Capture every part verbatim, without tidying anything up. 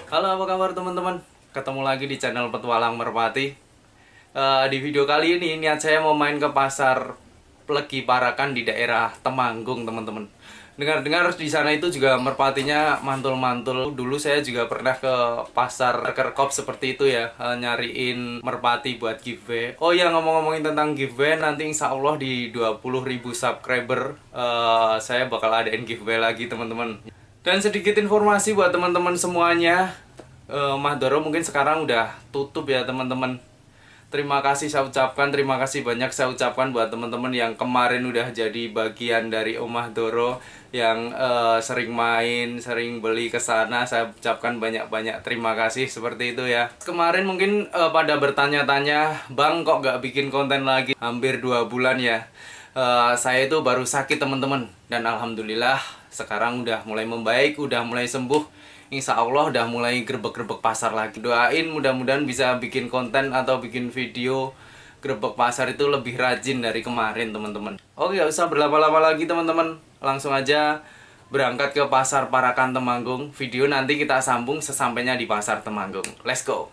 Halo, apa kabar teman-teman? Ketemu lagi di channel Petualang Merpati. uh, Di video kali ini, niat saya mau main ke pasar Plegi Parakan di daerah Temanggung, teman-teman. Dengar-dengar di sana itu juga merpatinya mantul-mantul. Dulu saya juga pernah ke pasar Kerkop seperti itu ya, uh, nyariin merpati buat giveaway. Oh ya, ngomong-ngomongin tentang giveaway, nanti insya Allah di dua puluh ribu subscriber uh, saya bakal adain giveaway lagi, teman-teman. Dan sedikit informasi buat teman-teman semuanya, uh, Mahdoro mungkin sekarang udah tutup ya teman-teman. Terima kasih saya ucapkan, terima kasih banyak saya ucapkan buat teman-teman yang kemarin udah jadi bagian dari Om Mahdoro, yang uh, sering main, sering beli ke sana. Saya ucapkan banyak-banyak terima kasih seperti itu ya. Kemarin mungkin uh, pada bertanya-tanya, Bang kok gak bikin konten lagi? Hampir dua bulan ya. Uh, saya itu baru sakit teman-teman, dan alhamdulillah sekarang udah mulai membaik, udah mulai sembuh. Insya Allah udah mulai grebek-grebek pasar lagi. Doain mudah-mudahan bisa bikin konten atau bikin video grebek pasar itu lebih rajin dari kemarin teman-teman. Oke, gak usah berlama-lama lagi teman-teman, langsung aja berangkat ke pasar Parakan Temanggung. Video nanti kita sambung sesampainya di pasar Temanggung. Let's go.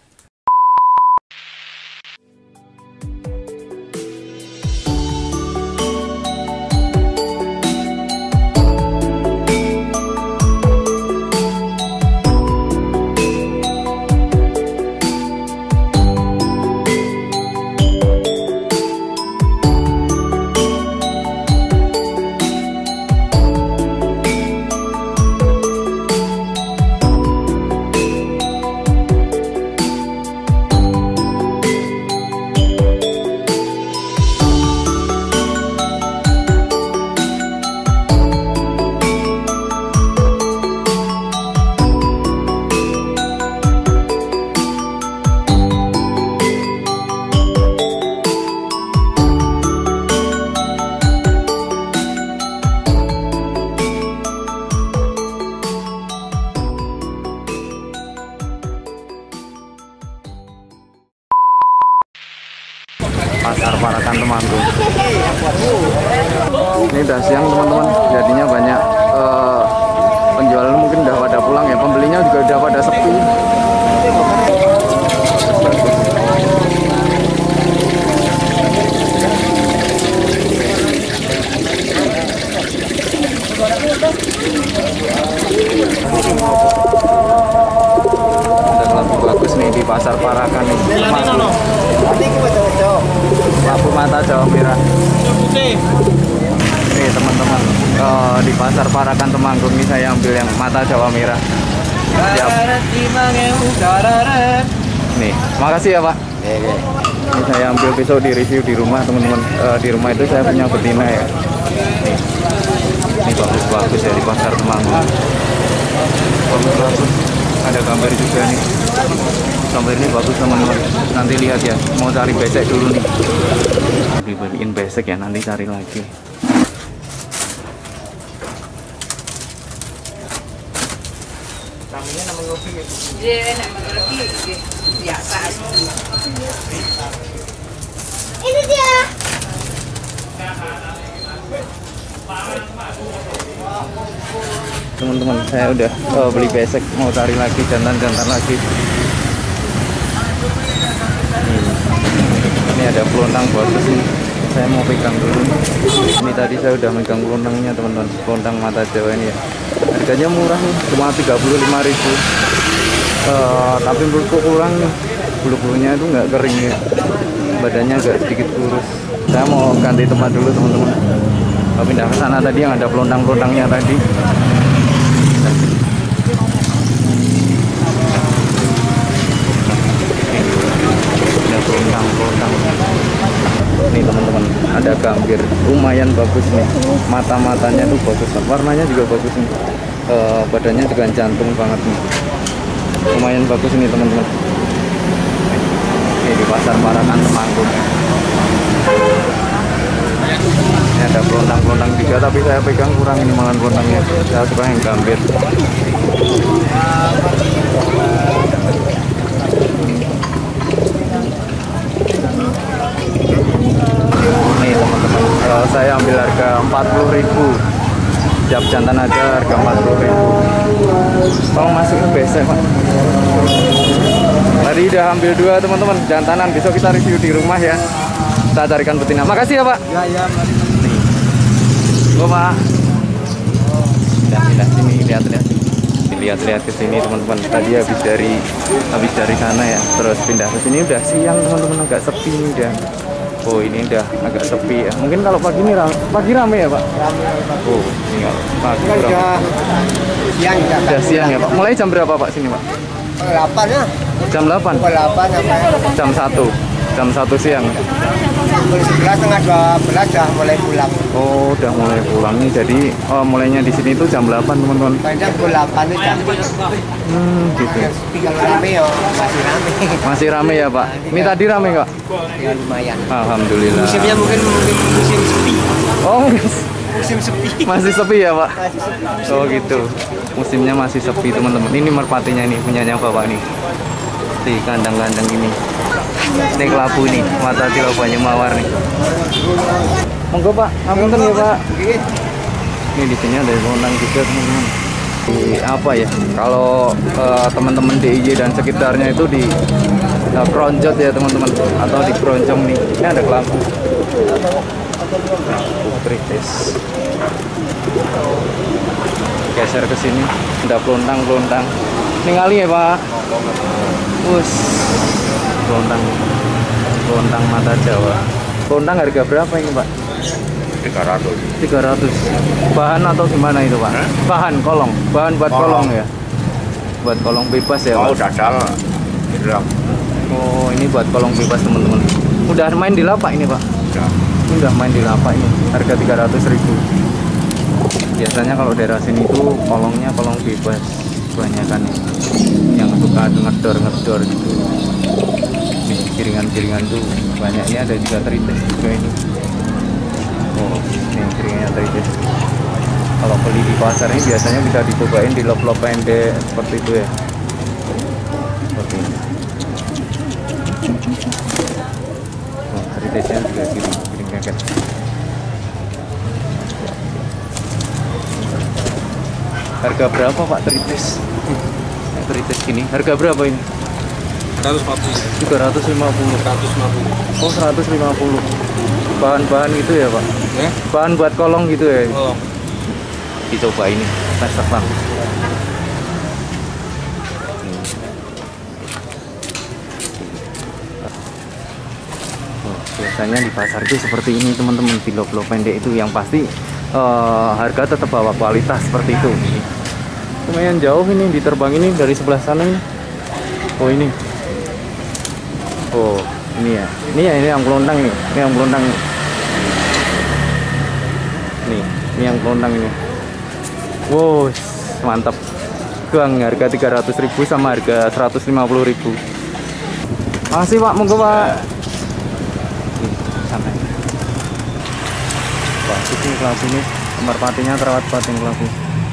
Pasar Parakan Temanggung. Ini udah siang teman-teman, jadinya banyak uh, penjualan mungkin udah pada pulang ya, pembelinya juga udah pada sepi. Ada lampu bagus nih di Pasar Parakan nih. Lampu mata Jawa Merah. Nih teman-teman, uh, di Pasar Parakan Temanggung ini saya ambil yang mata Jawa Merah. Siap. Nih, makasih ya Pak. Ini saya ambil besok di review di rumah teman-teman. Uh, di rumah itu saya punya betina ya. Nih, ini bagus-bagus ya di Pasar Temanggung. Bagus-bagus. Ada gambar juga nih. Gambar ini bagus teman-teman. Nanti lihat ya. Mau cari besek dulu nih. Dibeliin besek ya. Nanti cari lagi. Namanya nama ngopi ya? Iya, nama ngopi biasa aja. Ini dia. Teman-teman, saya udah uh, beli besek, mau cari lagi jantan-jantan lagi. Ini, ini ada pelontang bagus nih. Saya mau pegang dulu. Ini tadi saya udah megang pelontangnya teman-teman, pelontang mata Jawa ini ya. Harganya murah nih, cuma tiga puluh lima ribu. Uh, tapi menurutku kurang nih. Bulu-bulunya itu nggak kering ya. Badannya agak sedikit kurus. Saya mau ganti tempat dulu teman-teman. Mau pindah ke sana tadi yang ada pelontang-pelontangnya tadi. Ada pelontang-pelontang. Nih teman-teman, ada gambir, lumayan bagus nih. Mata-matanya tuh bagus, warnanya juga bagus nih. E, badannya juga jantung banget nih. Lumayan bagus nih teman-teman. Ini di Pasar Parakan Temanggung. Ini ada pelontang-pelontang juga, tapi saya pegang kurang ini malah pelontangnya. Saya suka yang gambir. Nih teman-teman, uh, saya ambil harga empat puluh ribu. Siap jantan aja harga empat puluh ribu. Kalau masuk ke besek ya Pak. Tadi udah ambil dua teman-teman, jantanan. Besok kita review di rumah ya. Kita carikan betina. Makasih ya Pak. Ya, ya, mari. Nih. Go Pak. Lihat-lihat sini, lihat-lihat. Lihat-lihat ke sini teman-teman. Tadi habis dari habis dari sana ya, terus pindah ke sini udah siang teman-teman, agak sepi nih udah. Oh ini udah agak sepi ya. Mungkin kalau pagi ini rame, pagi rame ya Pak. Rame. Oh ini kalau pagi Kan rame. udah siang ya. Udah siang ya Pak. Mulai jam berapa Pak sini Pak? delapan ya. Jam delapan. Pukul delapan sampai Jam satu. Jam satu siang. pukul sebelas setengah dua belas sudah mulai pulang. Oh udah mulai pulang nih. Jadi oh, mulainya di sini tuh jam delapan teman-teman. Panjang pukul delapan itu jam. Hmm gitu. Kalau rame ya masih rame. Masih rame ya Pak. Ini tadi rame nggak? Ya lumayan. Alhamdulillah. Musimnya mungkin mungkin musim sepi. Oh Musim sepi. masih sepi ya Pak. Masih sepi. Oh gitu. Musimnya masih sepi teman-teman. Ini merpatinya nih punyanya Bapak nih. Di kandang-kandang ini. Ini kelabu nih, mata tilau banyak mawar nih. Monggo Pak, ngapunten ya Pak. Ini di sini ada kondang juga teman-teman. Di apa ya? Kalau eh, teman-teman D I Y dan sekitarnya itu di eh, Kronjot ya teman-teman, atau di Keroncong nih. Ini ada kelabu. Kelabu kritis. Geser ke sini, udah pelontang-pelontang. Ningali ya Pak. Us, pelontang, pelontang mata Jawa. Pelontang harga berapa ini Pak? tiga ratus. tiga ratus. Bahan atau gimana itu Pak? Hah? Bahan kolong, bahan buat kolong, Kolong. ya. Buat kolong bebas ya Oh, Pak? dadal. Bilang. Oh ini buat kolong bebas teman-teman. Udah main di lapak ini Pak? Ya. Ini udah main di lapak ini. Harga tiga ratus ribu. Biasanya kalau daerah sini tuh kolongnya kolong bebas. Kebanyakan yang suka ngedor-ngedor gitu. Di kiringan-kiringan tuh banyaknya ada juga terites juga ini. Oh ini kiringannya terites. Kalau beli di pasar ini biasanya bisa dicobain di lop-lop pendek seperti itu ya. Seperti ini. Oh, teritesnya juga kiring, kiring keket. Harga berapa Pak terites? Terites gini, harga berapa ini? tiga ratus lima puluh. Oh, seratus lima puluh. Bahan-bahan gitu ya, Pak? Ya? Bahan buat kolong gitu ya? Oh. Dicoba ini, tes terbang. Oh, biasanya di pasar itu seperti ini, teman-teman. Di lop-lop pendek itu yang pasti uh, harga tetap bawa kualitas seperti itu. Lumayan jauh ini, diterbang ini dari sebelah sana ini. Oh, ini. Oh, ini ya. Ini ya, ini yang kelondang nih. Ini yang kelondang. Nih, ini yang kelondang ini. Wow, mantap. Gang harga tiga ratus ribu sama harga seratus lima puluh ribu. Makasih Pak, monggo Pak. Nih, sana. Wah, ini kelabu nih. Merpatinya terawat banget yang kelabu.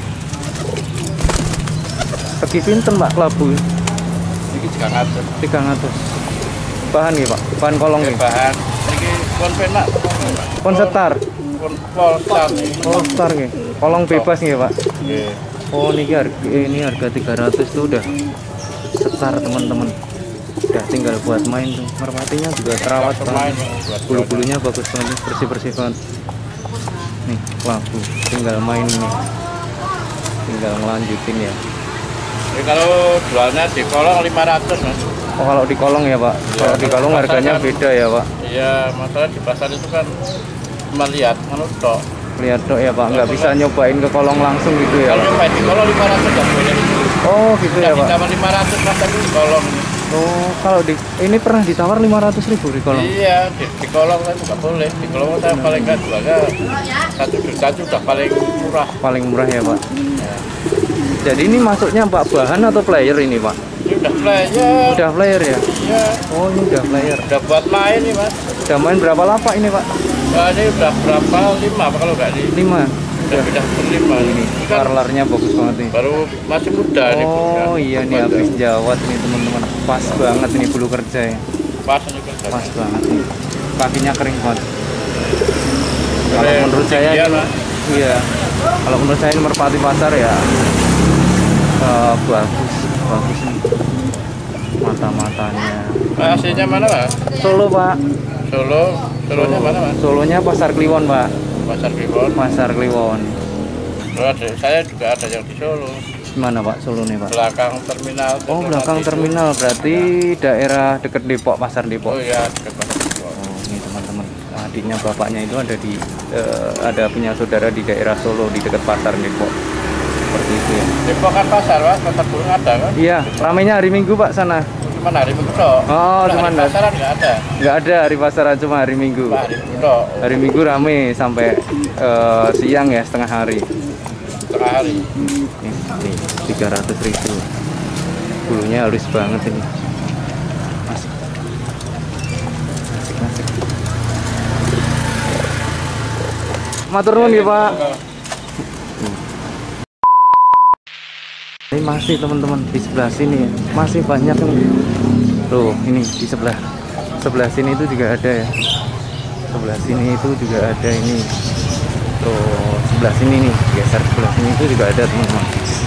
Segi pinten Pak kelabu? Ini tiga ratus. tiga ratus. Bahan nih Pak, bahan kolong nih. Bahan. Ini konven Pak. Konsetar. Polstar. Polstar nih. Kolong bebas nih Pak. Nggih. Oh ini harga ini harga tiga ratus tuh udah setar teman-teman. Udah tinggal buat main tuh. Merpatinya juga terawat banget. Bulu-bulunya bagus banget, bersih-bersih banget. Nih, kelabu. Tinggal main nih. Tinggal ngelanjutin ya. Ini kalau jualnya di kolong lima ratus Mas. Oh kalau di kolong ya Pak. Iya, Kalau di kolong pasar harganya kan- beda ya Pak. Iya, masalah di pasar itu kan cuma lihat, anu tok. Lihat dok ya Pak, nggak bisa nyobain ke kolong langsung gitu ya Kalau Pak. nyobain di kolong lima ratus nggak boleh. Oh gitu ya Pak. Ditawar lima ratus Mas tapi di kolong. Oh kalau di ini pernah ditawar lima ratus ribu di kolong. Iya, di, di kolong kan nggak boleh. Di kolong saya paling nggak jualnya satu juta itu udah paling murah. Paling murah ya Pak. Jadi ini masuknya Pak bahan atau player ini Pak? Ini udah player. Udah player ya? Iya, Oh ini udah player. udah buat main nih Mas. Udah main berapa lapak ini Pak? Nah, ini udah berapa? Lima apa kalau nggak di? lima. Udah udah berlima ini. Ini kan Parlarnya bagus banget nih. baru masih muda nih. Oh iya nih habis jawat nih teman-teman. Pas banget ini bulu kerja ya. Pas ini kerja. Pas banget nih. Kakinya kering banget. Kalau Keren. menurut saya Iya, ini- Mas. iya. Kalau menurut saya ini merpati pasar ya eh, bagus. bagus nih mata-matanya. Nah, aslinya mana Pak? Solo Pak. Solo. Solonya mana Pak? Solonya Pasar Kliwon Pak. Pasar Kliwon. Pasar Kliwon. Oh, ada, saya juga ada yang di Solo. Gimana Pak Solo nih Pak? Belakang terminal. Oh belakang terminal, berarti daerah dekat Depok, Pasar Depok. Oh iya, dekat Pasar Depok. Oh ini teman-teman, adiknya bapaknya itu ada di eh, ada punya saudara di daerah Solo di dekat Pasar Depok. Seperti itu ya. Depok kan pasar Pak, pasar burung ada kan? Iya, ramainya hari Minggu Pak sana. Cuman hari Minggu toh. Oh, Hari cuman pasaran nggak ada. nggak ada hari pasaran, cuma hari Minggu. Pak, hari Minggu toh. Hari Minggu rame sampai eh, siang ya, setengah hari. Setengah hari. Nih, nih tiga ratus ribu. Bulunya halus banget ini. Masuk. Masuk, masuk. Matur nuwun ya, Pak. Ini masih teman-teman di sebelah sini masih banyak yang tuh ini di sebelah sebelah sini itu juga ada ya. Sebelah sini itu juga ada ini. Tuh sebelah sini nih, geser sebelah sini itu juga ada teman-teman.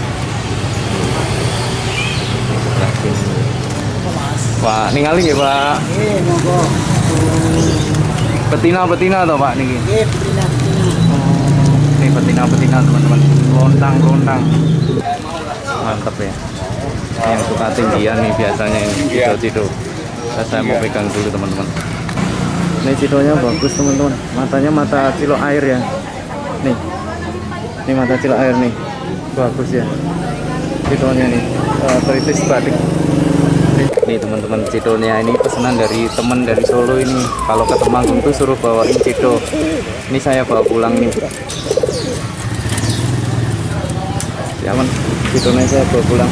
Sebelah sini. Pak, ningali ya Pak. Nggih, monggo. Betina-betina toh Pak niki. Nggih, betina. Oh, ini betina-betina teman-teman. Lontang-lontang. Mantap ya. Yang suka tinggian nih biasanya ini cido-cido. Nah, saya mau pegang dulu teman-teman. Ini cidonya bagus teman-teman. Matanya mata cilok air ya. Nih, ini mata cilok air nih, bagus ya. Cidonya nih, uh, kritis batik. Nih teman-teman, cidonya ini pesanan dari temen dari Solo ini. Kalau ke Temanggung tuh suruh bawain cido. Ini saya bawa pulang nih. Aman, cidonya saya bawa pulang.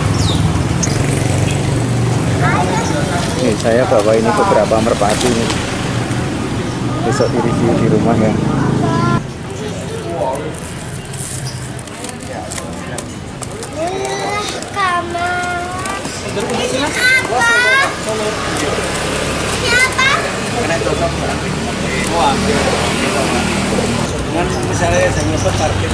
Nih saya bawa ini beberapa merpati nih. Besok di review di rumah ya. Dengan misalnya saya nyebut target